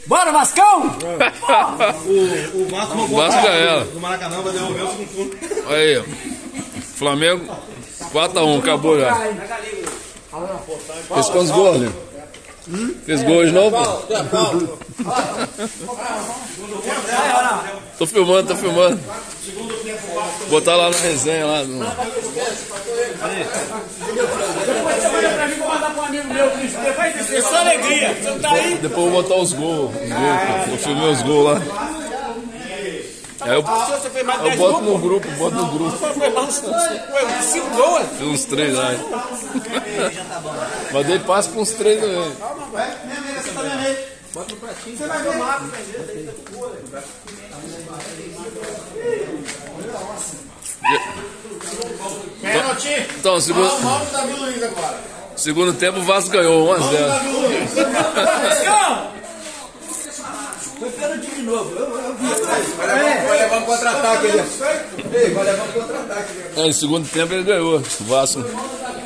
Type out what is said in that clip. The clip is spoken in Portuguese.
Bora, Vascão! O Vasco ganhou. do Maracanã vai devolver o segundo. Aí, Flamengo 4-1, acabou já. Fez quantos gols, né? Fez gol de novo? Tô filmando. Botar lá na resenha lá. É só alegria. Você não tá aí? Depois eu vou botar os gols. Eu filmei os gols lá. Aí eu boto no grupo. Foi 5 gols. Fiz uns 3 lá. Mas dei passe com uns 3 também. Bota no pratinho. Você vai ver o Marcos. Então, segundo tempo o Vasco ganhou 1-0. Foi pênalti de novo. Vai levar um contra-ataque ali. Vai levar um contra-ataque. No segundo tempo ele ganhou. O Vasco.